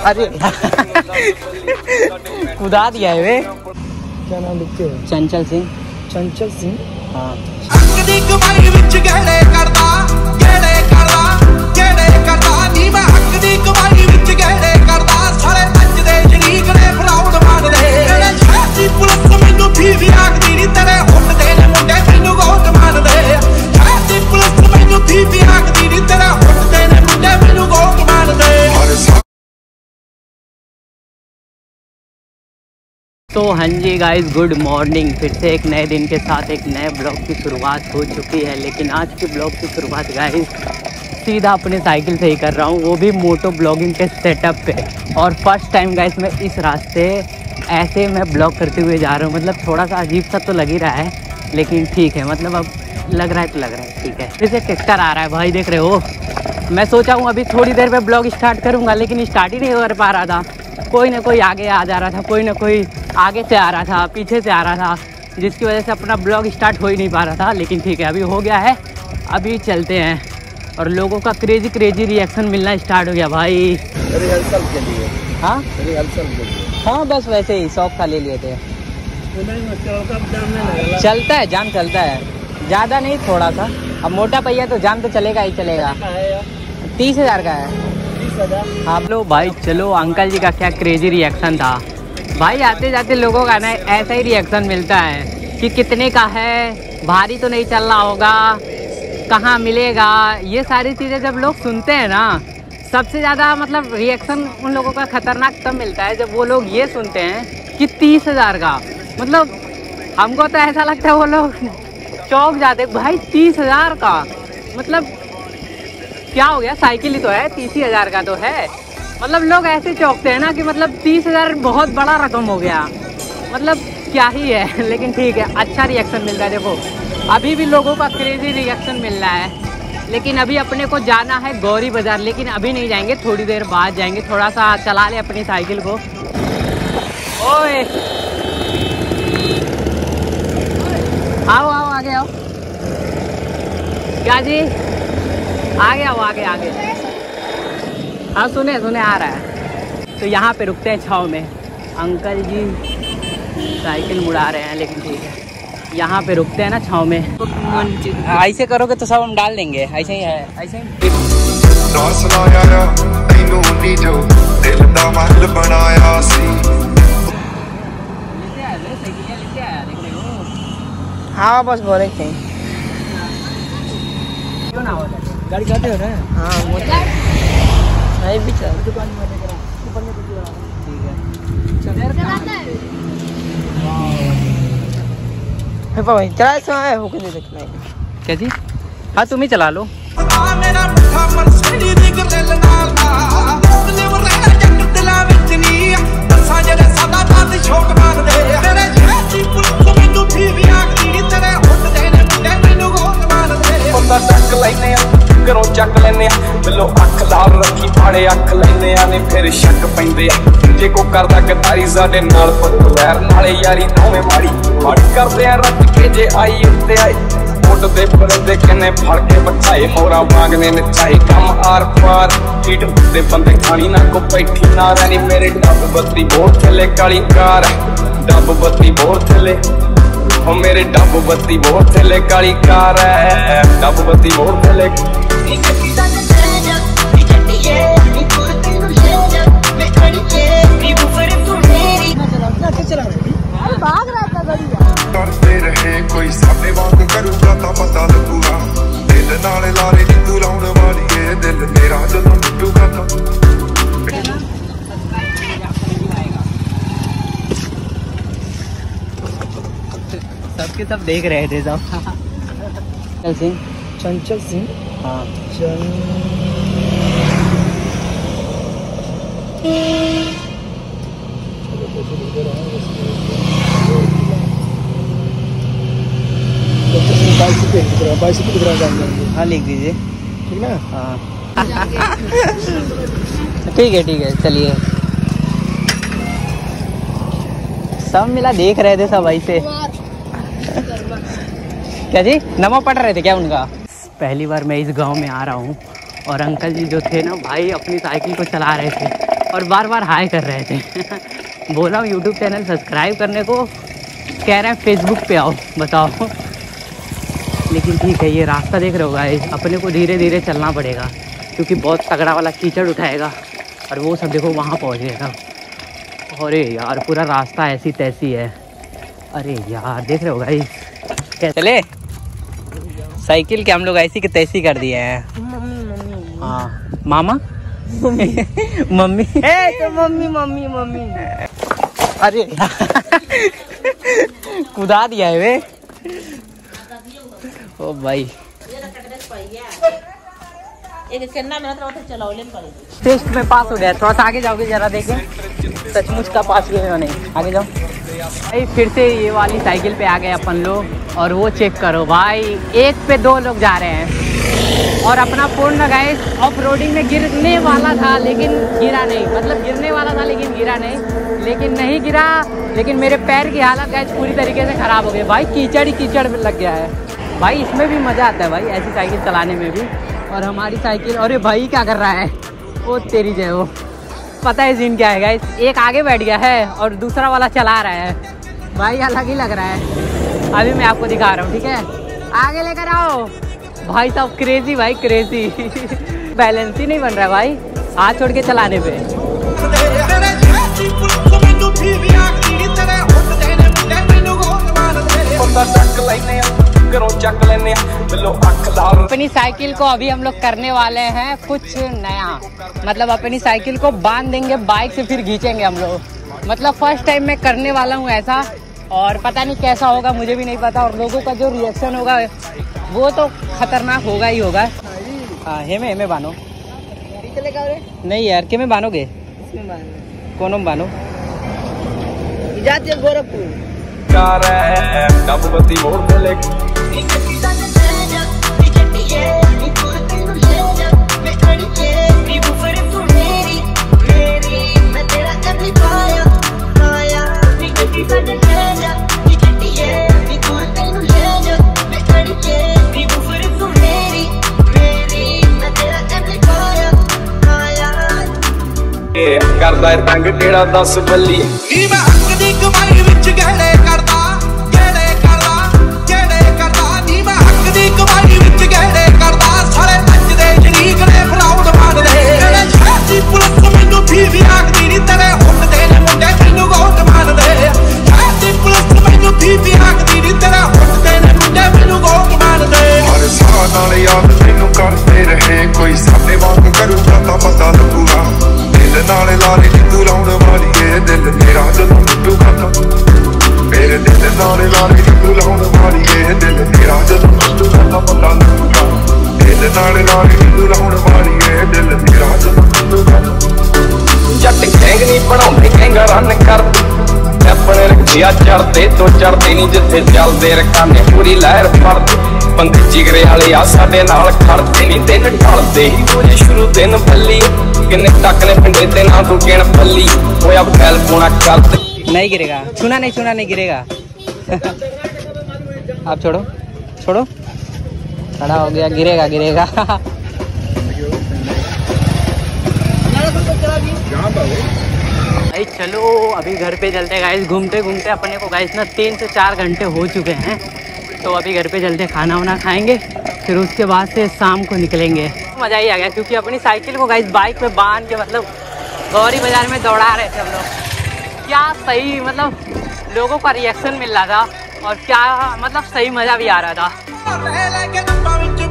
अरे कुदा दिया है वे। क्या नाम लिखते हो? चंचल सिंह। चंचल सिंह, हाँ। तो हाँ जी गाइस, गुड मॉर्निंग। फिर से एक नए दिन के साथ एक नए ब्लॉग की शुरुआत हो चुकी है। लेकिन आज के ब्लॉग की शुरुआत गाइस सीधा अपने साइकिल से ही कर रहा हूँ, वो भी मोटो ब्लॉगिंग के सेटअप पे। और फर्स्ट टाइम गाइस मैं इस रास्ते ऐसे मैं ब्लॉग करते हुए जा रहा हूँ। मतलब थोड़ा सा अजीब सा तो लग ही रहा है, लेकिन ठीक है। मतलब अब लग रहा है तो लग रहा है, ठीक है। फिर से ट्रैक्टर आ रहा है भाई, देख रहे हो। मैं सोचा हूँ अभी थोड़ी देर में ब्लॉग स्टार्ट करूँगा, लेकिन स्टार्ट ही नहीं कर पा रहा था। कोई ना कोई आगे आ जा रहा था, कोई ना कोई आगे से आ रहा था, पीछे से आ रहा था, जिसकी वजह से अपना ब्लॉग स्टार्ट हो ही नहीं पा रहा था। लेकिन ठीक है, अभी हो गया है, अभी चलते हैं। और लोगों का क्रेजी रिएक्शन मिलना स्टार्ट हो गया भाई। रिहर्सल के लिए? हाँ रिहर्सल के लिए, हाँ, बस वैसे ही शौक का ले लिए थे। चलता है, जाम चलता है, ज़्यादा नहीं, थोड़ा सा। अब मोटा पहिया तो जाम तो चलेगा ही चलेगा। 30,000 का है। आप लोग भाई चलो, अंकल जी का क्या क्रेजी रिएक्शन था भाई। आते जाते लोगों का ना ऐसा ही रिएक्शन मिलता है कि कितने का है, भारी तो नहीं चल रहा होगा, कहाँ मिलेगा। ये सारी चीज़ें जब लोग सुनते हैं ना, सबसे ज़्यादा मतलब रिएक्शन उन लोगों का खतरनाक तब मिलता है जब वो लोग ये सुनते हैं कि 30,000 का। मतलब हमको तो ऐसा लगता है वो लोग चौंक जाते, भाई 30,000 का मतलब क्या हो गया, साइकिल ही तो है, 30,000 का तो है। मतलब लोग ऐसे चौंकते हैं ना कि मतलब 30,000 बहुत बड़ा रकम हो गया, मतलब क्या ही है। लेकिन ठीक है, अच्छा रिएक्शन मिल रहा है। देखो अभी भी लोगों का क्रेजी रिएक्शन मिल रहा है। लेकिन अभी अपने को जाना है गौरी बाजार, लेकिन अभी नहीं जाएंगे, थोड़ी देर बाद जाएंगे। थोड़ा सा चला ले अपनी साइकिल को। ओए आओ आओ, आगे आओ। क्या जी, आगे आओ, आगे आगे। हाँ सुने आ रहा है। तो यहाँ पे रुकते हैं छाँव में। अंकल जी साइकिल मुड़ा रहे हैं, लेकिन ठीक है, यहाँ पे रुकते हैं ना छाँव में। ऐसे करोगे तो सब हम डाल देंगे, ऐसे ही है, ऐसे ही। हाँ बस बोले थे, क्यों ना होता गाड़ी जाते हो ना। हाँ नहीं भी चल, दुकान में ठीक है भाई। चला से आए हो कि देखना है क्या जी? हाँ तुम ही चला लो। घरों चक लेने बिलो अख लाल रखी फाड़े अख लेने ने फिर शक पैंदे जे को करदा गदारी साडे नाल पत्तवैर नाले यारी दोवें माड़ी माड़ी करदे आ रख के जे आई उत्ते आई मोट दे परदे कने फड़ के बचाए मोरा मांगने ने चाहे कम आर पार हीट दे बंदे खानी ना को बैठी ना रहनी मेरे डब बत्ती बोर थले काली कार डब बत्ती बोर थले ओ मेरे डब बत्ती बोर थले काली कार है डब बत्ती बोर थले करते रहे कोई सामने वांग करूगा तो पता लगूगा दिल नाले लारे नी तू लाउण वाली है दिल मेरा जदों टूटूगा तो सबके सब देख रहे थे सब। चंचल सिंह, चंचल सिंह, हाँ हाँ लिख दीजिए, ठीक ना। हाँ ठीक है चलिए। सब मिला देख रहे थे सब ऐसे। क्या जी, नमो पढ़ रहे थे क्या उनका? पहली बार मैं इस गांव में आ रहा हूँ और अंकल जी जो थे ना भाई अपनी साइकिल को चला रहे थे और बार बार हाय कर रहे थे। बोला हूँ यूट्यूब चैनल सब्सक्राइब करने को, कह रहे हैं फेसबुक पे आओ, बताओ। लेकिन ठीक है, ये रास्ता देख रहे हो गाइस, अपने को धीरे धीरे चलना पड़ेगा क्योंकि बहुत तगड़ा वाला कीचड़ उठाएगा और वो सब देखो वहाँ पहुँच गएगा। अरे यार पूरा रास्ता ऐसी तैसी है। अरे यार देख रहे हो गाइस क्या चले, साइकिल के हम लोग ऐसी की तैसी कर दिए हैं। हाँ मामा मम्मी तो मम्मी मम्मी मम्मी। अरे कुदा दिया है वे। ओ भाई टेस्ट में पास हो गया। थोड़ा सा आगे जाओगे जरा देखें, सचमुच का पास हुए या नहीं। आगे जाओ भाई। फिर से ये वाली साइकिल पे आ गए अपन लोग और वो चेक करो भाई, एक पे 2 लोग जा रहे हैं और अपना फोन ना गाइस ऑफ रोडिंग में गिरने वाला था लेकिन गिरा नहीं। मतलब गिरने वाला था लेकिन गिरा नहीं, लेकिन नहीं गिरा। लेकिन मेरे पैर की हालत गाइस पूरी तरीके से ख़राब हो गई भाई, कीचड़ ही कीचड़ लग गया है भाई। इसमें भी मज़ा आता है भाई ऐसी साइकिल चलाने में भी। और हमारी साइकिल, अरे भाई क्या कर रहा है वो तेरी जय हो। पता है सीन क्या है गाइस, एक आगे बैठ गया है और दूसरा वाला चला रहा है भाई, अलग ही लग रहा है। अभी मैं आपको दिखा रहा हूँ, ठीक है आगे लेकर आओ भाई साहब। क्रेजी भाई क्रेजी बैलेंस ही नहीं बन रहा है भाई हाथ छोड़ के चलाने पे। अपनी साइकिल को अभी हम लोग करने वाले हैं कुछ नया, मतलब अपनी साइकिल को बांध देंगे बाइक से, फिर खींचेंगे हम लोग। मतलब फर्स्ट टाइम मैं करने वाला हूँ ऐसा, और पता नहीं कैसा होगा, मुझे भी नहीं पता। और लोगों का जो रिएक्शन होगा वो तो खतरनाक होगा ही होगा। हाँ हेमे बानो नहीं यार, के में बानोगे? कौन बानो गोरखपुर करदा है तंग टेढ़ा 10 बल्ली नी मैं हक दी कमाई विच गहड़े करदा नी मैं हक दी कमाई विच गहड़े करदा। सारे अज दे शरीक ने फराउड मारदे तेरे छाती पुलिस मैनू भी आखदी नी, तेरे हुंडे ने मुंडे मैनू गोट मारदे। छाती पुलिस मैनू भी आखदी नी, तेरे हुंडे ने मुंडे मैनू गोट मारदे। हर साह नाल याद मैनू करदे रहे, कोई साडे वांग करूगा तां पता लगूगा। नाले लारे तू लाउण वालीए दिल तेरा जदों टूटूगा तां, मेरे दिल नाले लारे तू लाउण वालीए दिल तेरा जदों टूटूगा तां पता लगूगा। दिल नाले लारे तू लाउण वालीए दिल तेरा जदों टूटूगा। जट गैंग नहीं बनाउंदे गैंग रन करदे, अपने रखिया चढ़दे तो चढ़दे नहीं, जिथे चलदे रखाने पूरी लहर फड़दे। बंदे जिगरे वाले आ साडे नाल खड़दे नहीं, दिन ढलदे ही रोज शुरू दिन भल्ली। किन्ने तक ने पिंडे ते ना तू गिण पल्ली, होया फैल पूना करदे। नहीं गिरेगा, छूना नहीं गिरेगा आप छोड़ो खड़ा हो गया, गिरेगा भाई। चलो अभी घर पे चलते गाइस, घूमते घूमते अपने को गाइस ना 3 से 4 घंटे हो चुके हैं। तो अभी घर पे चलते खाना वाना खाएंगे, फिर उसके बाद से शाम को निकलेंगे। मज़ा ही आ गया क्योंकि अपनी साइकिल को गाइस बाइक पे बांध के मतलब गौरी बाजार में दौड़ा रहे थे हम लोग। क्या सही मतलब लोगों का रिएक्शन मिल रहा था और क्या मतलब सही मज़ा भी आ रहा था।